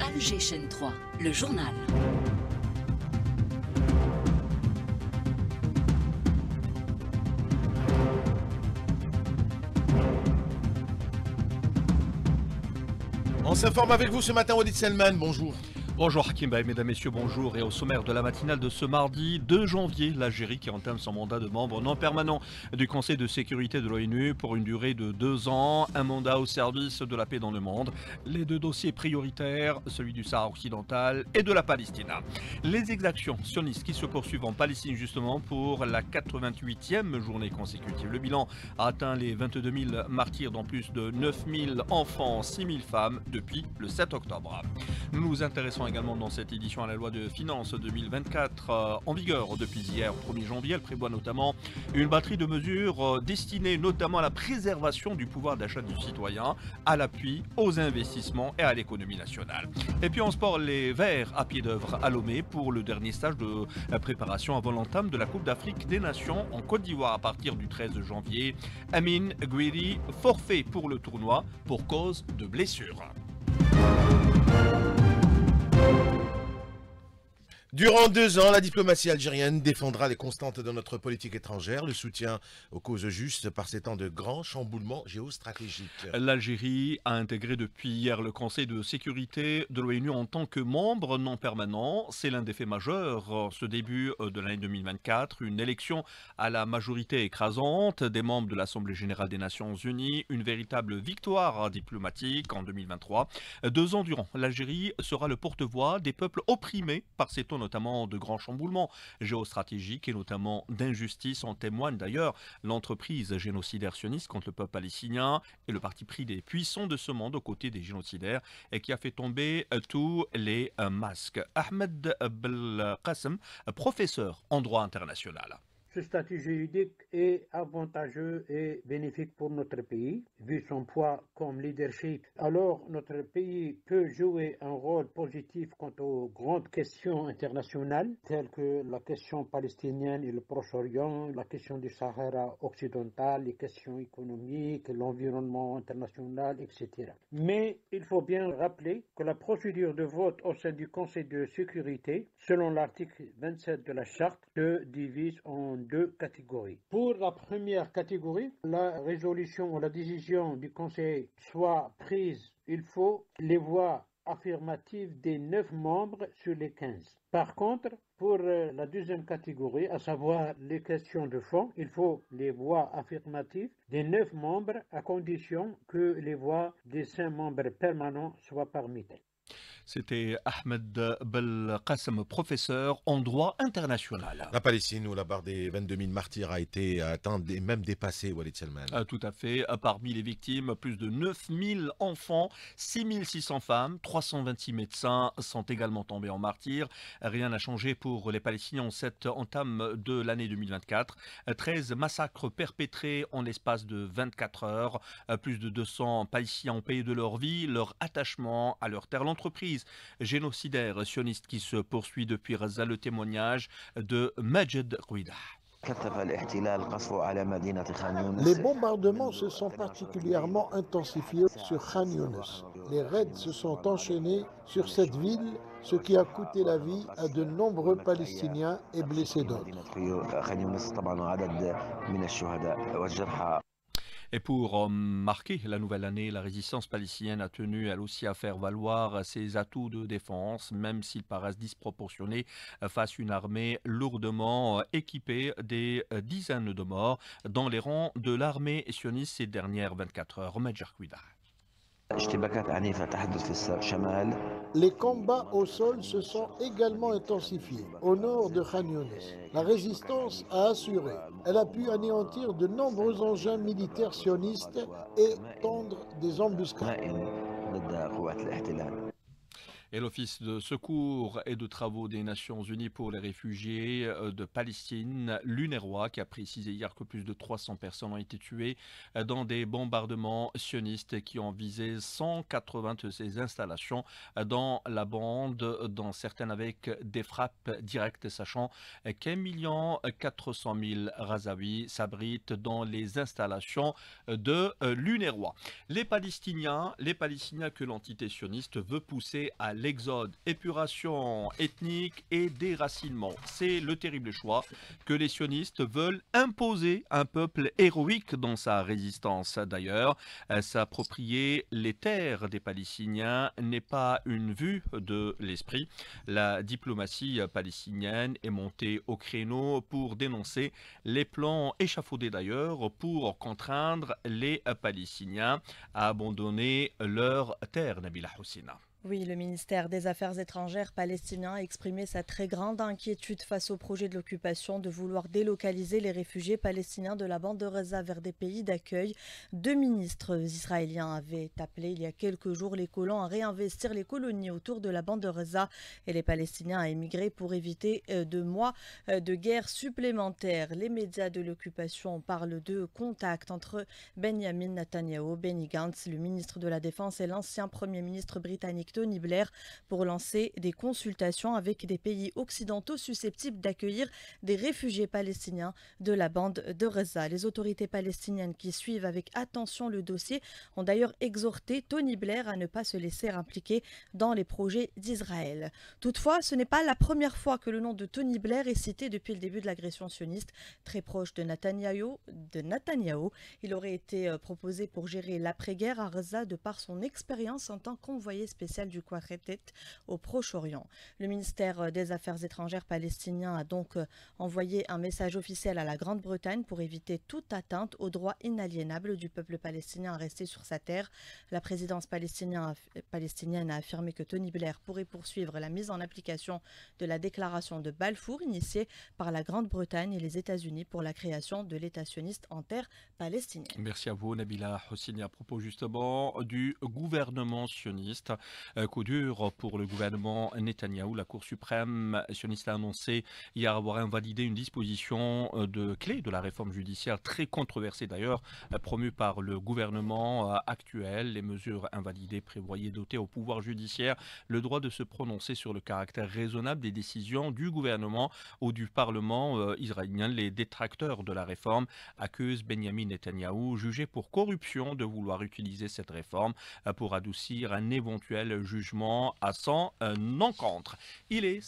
Alger chaîne 3, le journal. On s'informe avec vous ce matin, Walid Selman, bonjour. Bonjour Hakim Baye, mesdames, messieurs, bonjour. Et au sommaire de la matinale de ce mardi 2 janvier, l'Algérie qui entame son mandat de membre non permanent du Conseil de sécurité de l'ONU pour une durée de 2 ans, un mandat au service de la paix dans le monde. Les deux dossiers prioritaires, celui du Sahara occidental et de la Palestine. Les exactions sionistes qui se poursuivent en Palestine justement pour la 88e journée consécutive. Le bilan a atteint les 22 000 martyrs dont plus de 9 000 enfants, 6 000 femmes depuis le 7 octobre. Nous nous intéressons également dans cette édition à la loi de finances 2024 en vigueur depuis hier 1er janvier. Elle prévoit notamment une batterie de mesures destinées notamment à la préservation du pouvoir d'achat du citoyen, à l'appui aux investissements et à l'économie nationale. Et puis en sport, les Verts à pied d'œuvre à Lomé pour le dernier stage de la préparation avant l'entame de la Coupe d'Afrique des Nations en Côte d'Ivoire à partir du 13 janvier. Amin Gouiri, forfait pour le tournoi pour cause de blessure. Durant 2 ans, la diplomatie algérienne défendra les constantes de notre politique étrangère, le soutien aux causes justes par ces temps de grands chamboulements géostratégiques. L'Algérie a intégré depuis hier le Conseil de sécurité de l'ONU en tant que membre non permanent. C'est l'un des faits majeurs, ce début de l'année 2024, une élection à la majorité écrasante des membres de l'Assemblée générale des Nations unies, une véritable victoire diplomatique en 2023. 2 ans durant, l'Algérie sera le porte-voix des peuples opprimés par ces temps notamment de grands chamboulements géostratégiques et notamment d'injustice. En témoigne d'ailleurs l'entreprise génocidaire sioniste contre le peuple palestinien et le parti pris des puissants de ce monde aux côtés des génocidaires et qui a fait tomber tous les masques. Ahmed Belkacem, professeur en droit international. Ce statut juridique est avantageux et bénéfique pour notre pays, vu son poids comme leadership. Alors, notre pays peut jouer un rôle positif quant aux grandes questions internationales, telles que la question palestinienne et le Proche-Orient, la question du Sahara occidental, les questions économiques, l'environnement international, etc. Mais il faut bien rappeler que la procédure de vote au sein du Conseil de sécurité, selon l'article 27 de la Charte, se divise en 2 catégories. Pour la première catégorie, la résolution ou la décision du Conseil soit prise, il faut les voix affirmatives des 9 membres sur les 15. Par contre, pour la deuxième catégorie, à savoir les questions de fond, il faut les voix affirmatives des 9 membres à condition que les voix des 5 membres permanents soient parmi elles. C'était Ahmed Belkacem, professeur en droit international. La Palestine, où la barre des 22 000 martyrs a été atteinte et même dépassée, Walid Selman. Tout à fait. Parmi les victimes, plus de 9 000 enfants, 6 600 femmes, 326 médecins sont également tombés en martyrs. Rien n'a changé pour les Palestiniens en cette entame de l'année 2024. 13 massacres perpétrés en l'espace de 24 heures. Plus de 200 Palestiniens ont payé de leur vie, leur attachement à leur terre. L'entreprise génocidaire sioniste qui se poursuit depuis Gaza, le témoignage de Majed Gouida. Les bombardements se sont particulièrement intensifiés sur Khan Younis. Les raids se sont enchaînés sur cette ville, ce qui a coûté la vie à de nombreux Palestiniens et blessé d'autres. Et pour marquer la nouvelle année, la résistance palestinienne a tenu elle aussi à faire valoir ses atouts de défense, même s'ils paraissent disproportionnés face à une armée lourdement équipée, des dizaines de morts dans les rangs de l'armée sioniste ces dernières 24 heures. Majed Gouida. Les combats au sol se sont également intensifiés au nord de Khan Younis. La résistance a assuré. Elle a pu anéantir de nombreux engins militaires sionistes et tendre des embuscades. Et l'Office de secours et de travaux des Nations Unies pour les réfugiés de Palestine, l'UNRWA, qui a précisé hier que plus de 300 personnes ont été tuées dans des bombardements sionistes qui ont visé 180 de ces installations dans la bande, dont certaines avec des frappes directes, sachant qu'1 400 000 Gazaouis s'abritent dans les installations de l'UNRWA. Les Palestiniens que l'entité sioniste veut pousser à l'exode, épuration ethnique et déracinement. C'est le terrible choix que les sionistes veulent imposer à un peuple héroïque dans sa résistance. D'ailleurs, s'approprier les terres des Palestiniens n'est pas une vue de l'esprit. La diplomatie palestinienne est montée au créneau pour dénoncer les plans échafaudés d'ailleurs pour contraindre les Palestiniens à abandonner leurs terres, Nabila Houssina. Oui, le ministère des Affaires étrangères palestinien a exprimé sa très grande inquiétude face au projet de l'occupation de vouloir délocaliser les réfugiés palestiniens de la bande de Gaza vers des pays d'accueil. 2 ministres israéliens avaient appelé il y a quelques jours les colons à réinvestir les colonies autour de la bande de Gaza et les Palestiniens à émigrer pour éviter 2 mois de guerre supplémentaire. Les médias de l'occupation parlent de contact entre Benjamin Netanyahu, Benny Gantz, le ministre de la Défense, et l'ancien Premier ministre britannique Tony Blair pour lancer des consultations avec des pays occidentaux susceptibles d'accueillir des réfugiés palestiniens de la bande de Gaza. Les autorités palestiniennes qui suivent avec attention le dossier ont d'ailleurs exhorté Tony Blair à ne pas se laisser impliquer dans les projets d'Israël. Toutefois, ce n'est pas la première fois que le nom de Tony Blair est cité depuis le début de l'agression sioniste. Très proche de Netanyahou, il aurait été proposé pour gérer l'après-guerre à Gaza de par son expérience en tant qu'envoyé spécial du Quartet au Proche-Orient. Le ministère des Affaires étrangères palestinien a donc envoyé un message officiel à la Grande-Bretagne pour éviter toute atteinte aux droits inaliénables du peuple palestinien à rester sur sa terre. La présidence palestinienne a affirmé que Tony Blair pourrait poursuivre la mise en application de la déclaration de Balfour initiée par la Grande-Bretagne et les États-Unis pour la création de l'État sioniste en terre palestinienne. Merci à vous, Nabila Houssini. À propos justement du gouvernement sioniste, coup dur pour le gouvernement Netanyahou. La Cour suprême sioniste a annoncé hier avoir invalidé une disposition de clé de la réforme judiciaire très controversée d'ailleurs, promue par le gouvernement actuel. Les mesures invalidées prévoyaient d'ôter au pouvoir judiciaire le droit de se prononcer sur le caractère raisonnable des décisions du gouvernement ou du Parlement israélien. Les détracteurs de la réforme accusent Benjamin Netanyahou, jugé pour corruption, de vouloir utiliser cette réforme pour adoucir un éventuel jugement à son encontre. Il est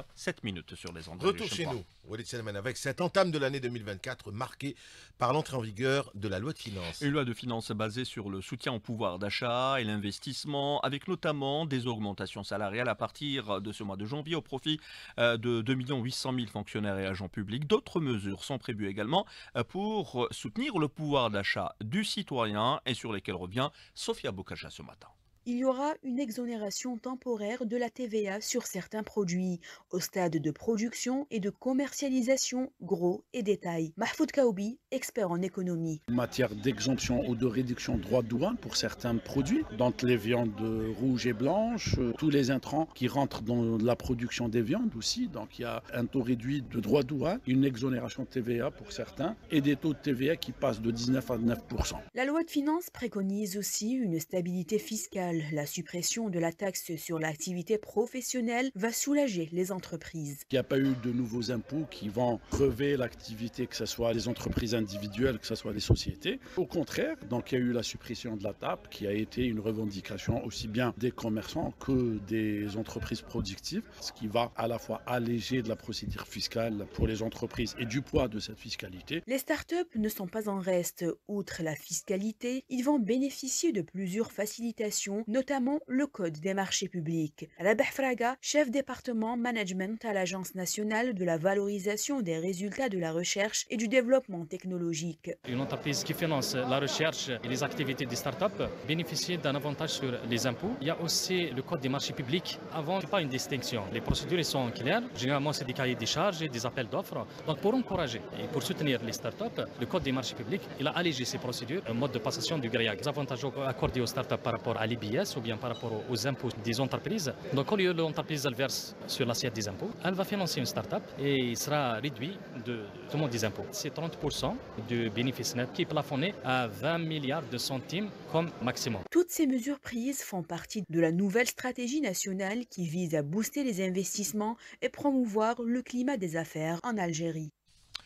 7h07 sur les ondes. Retour chez nous, Walid Selman, avec cette entame de l'année 2024 marquée par l'entrée en vigueur de la loi de finances. Une loi de finances basée sur le soutien au pouvoir d'achat et l'investissement, avec notamment des augmentations salariales à partir de ce mois de janvier au profit de 2 800 000 fonctionnaires et agents publics. D'autres mesures sont prévues également pour soutenir le pouvoir d'achat du citoyen et sur lesquelles revient Sophia Bokaja ce matin. Il y aura une exonération temporaire de la TVA sur certains produits, au stade de production et de commercialisation, gros et détail. Mahfoud Kaoubi, expert en économie. En matière d'exemption ou de réduction de droits de douane pour certains produits, donc les viandes rouges et blanches, tous les intrants qui rentrent dans la production des viandes aussi, donc il y a un taux réduit de droits de douane, une exonération de TVA pour certains et des taux de TVA qui passent de 19 à 9%. La loi de finances préconise aussi une stabilité fiscale. La suppression de la taxe sur l'activité professionnelle va soulager les entreprises. Il n'y a pas eu de nouveaux impôts qui vont crever l'activité, que ce soit les entreprises individuelles, que ce soit les sociétés. Au contraire, donc il y a eu la suppression de la TAP qui a été une revendication aussi bien des commerçants que des entreprises productives, ce qui va à la fois alléger de la procédure fiscale pour les entreprises et du poids de cette fiscalité. Les startups ne sont pas en reste. Outre la fiscalité, ils vont bénéficier de plusieurs facilitations, notamment le code des marchés publics. Rabah Fraga, chef département management à l'Agence nationale de la valorisation des résultats de la recherche et du développement technologique. Une entreprise qui finance la recherche et les activités des startups bénéficie d'un avantage sur les impôts. Il y a aussi le code des marchés publics. Avant, il n'y a pas une distinction. Les procédures sont claires. Généralement, c'est des cahiers des charges et des appels d'offres. Donc, pour encourager et pour soutenir les startups, le code des marchés publics, il a allégé ces procédures, un mode de passation du grillage. Les avantages accordés aux startups par rapport à l'IBS ou bien par rapport aux impôts des entreprises. Donc, au lieu de l'entreprise verse sur l'assiette des impôts, elle va financer une start-up et il sera réduit de tout le monde des impôts. C'est 30% du bénéfice net qui est plafonné à 20 milliards de centimes comme maximum. Toutes ces mesures prises font partie de la nouvelle stratégie nationale qui vise à booster les investissements et promouvoir le climat des affaires en Algérie.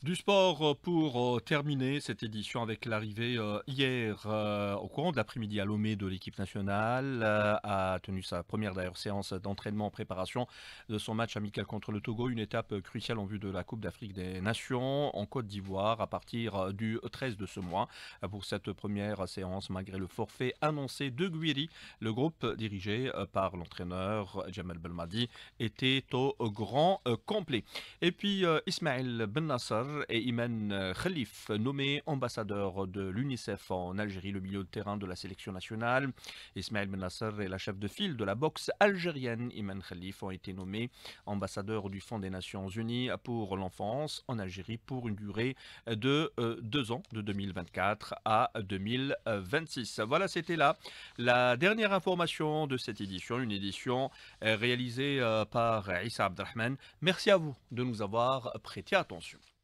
Du sport pour terminer cette édition avec l'arrivée hier au courant de l'après-midi à Lomé de l'équipe nationale a tenu sa première d'ailleurs séance d'entraînement en préparation de son match amical contre le Togo, une étape cruciale en vue de la Coupe d'Afrique des Nations en Côte d'Ivoire à partir du 13 de ce mois. Pour cette première séance, malgré le forfait annoncé de Guiri, le groupe dirigé par l'entraîneur Jamal Belmadi était au grand complet. Et puis Ismaël Ben Nasser et Iman Khalif, nommés ambassadeurs de l'UNICEF en Algérie, le milieu de terrain de la sélection nationale. Ismaël Ben Nasser et la chef de file de la boxe algérienne, Iman Khalif, ont été nommés ambassadeurs du Fonds des Nations Unies pour l'enfance en Algérie pour une durée de 2 ans, de 2024 à 2026. Voilà, c'était là la dernière information de cette édition, une édition réalisée par Issa Abdelrahman. Merci à vous de nous avoir prêté attention.